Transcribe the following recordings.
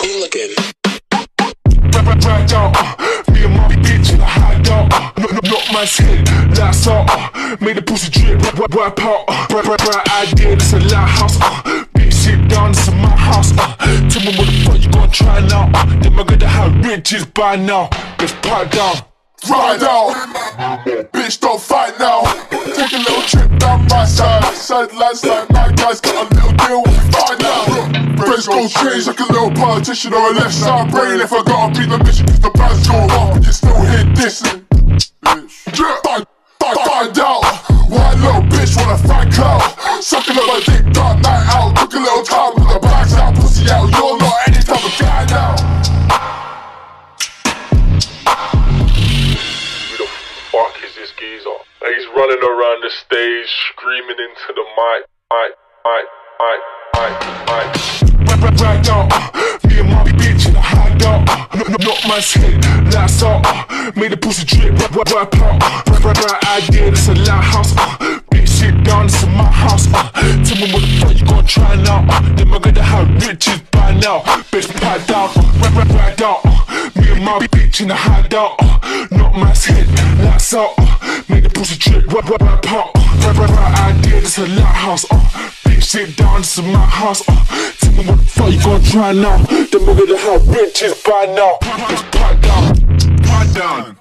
hooligan. Right out, me and my bitch in a hideout. Knock man's head, lights out. Made the pussy drip, wipe out. Bright idea, this a lighthouse. Bitch sit down, this is my house. Tell me what the fuck you gon' try now. Then I gotta have riches by now. Let's pipe down. Ride out, bitch don't fight now. Take a little trip down my side. Landslide, my guys got a little deal, what we find now. Brains go strange like a little politician or a left side brain. If I gotta beat the mission, cause the bands go off and you still here dissing. Find out, why a little bitch wanna find clout. Sucking up my dick, dark night out. Took a little time, put the bags out, pussy out. You're not any type of guy now. He's running around the stage, screaming into the mic. Right out, me and my bitch in a hideout. Knock man's head, lights out. Made the pussy drip, wipe out. Bright idea, this a lighthouse. Bitch sit down, this is my house. Tell me what the fuck you gon' try now. Then I gotta have riches by now. Bitch pipe down, right out. Me and my bitch in a hideout. Knock man's head, lights out. Make the pussy drip, wipe out. Bright idea, this a lighthouse. Bitch sit down, this is my house. Tell me what the fuck you gon' try now. Then we gotta have riches by now. Let's pipe down. Pipe down.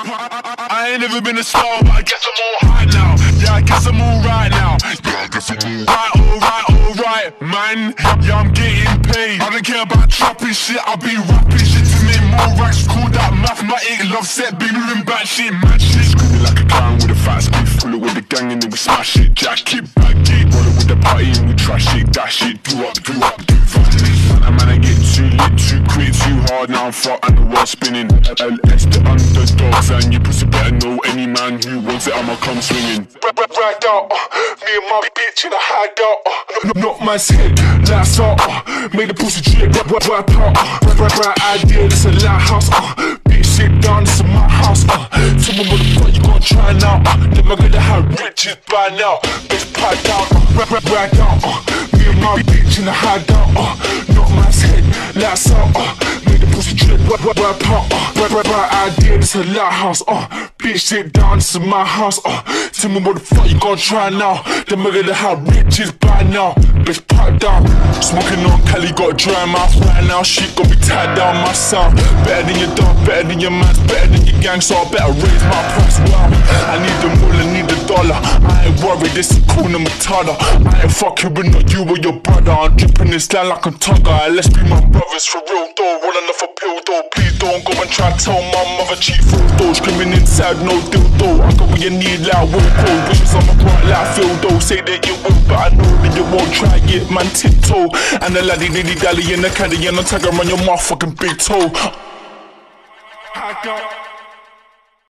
I ain't never been a star, but I guess I'm all high now. Yeah, I guess I'm all right now. Yeah, I guess I'm all right, man. Yeah, I'm getting paid. I don't care about trapping shit, I be rapping shit to make more racks. Call that mathematic, love set, be moving back shit, mad shit. Screaming like a clown with a fat spit, full it with the gang and then we smash it. Jack it, back it, roll it with the party and we trash it. That shit, do up, do fast. Man, I get too lit, too quick, too hard. Now I'm fucked and the world's spinning. LS the underdogs and you pussy better know any man who wants it, I'ma come swinging. Right out, me and my bitch in a hideout. Knock man's head, lights out. Made the pussy drip, wipe out. Bright idea, this a lighthouse. Bitch sit down, this is my house. Tell me what the fuck you gon' try now. Then I gotta have riches by now. Bitch pipe down, right out. Me and my bitch in a hideout. Knock man's head, lights out. Made the pussy drip, wipe out. Bright idea, this a lighthouse. Bitch sit down, this is my house. Tell me what the fuck you gon' try now. Then I gotta have riches by now. Bitch pipe down. Smoking on Cali, got a dry mouth right now. Shit gon' be tied down my sound. Better than your dog, better than your mans, better than your gang. So I better raise my price. Wow, I need the mule, I need the dollar. I ain't worried, this is Kuna Matata. I ain't fucking with not you or your brother. I'm dripping this line like a tugger. Let's be my brothers for real though. Rolling off a pill though. Please don't go and try to tell my mother cheat food though. Screaming inside, no deal though. I got what you need like will cold. Wishes on my bright like field though. Say that you will, but I know that you won't try it, man, tiptoe. And the laddie diddy dally in the caddy and the tagger on your motherfucking big toe.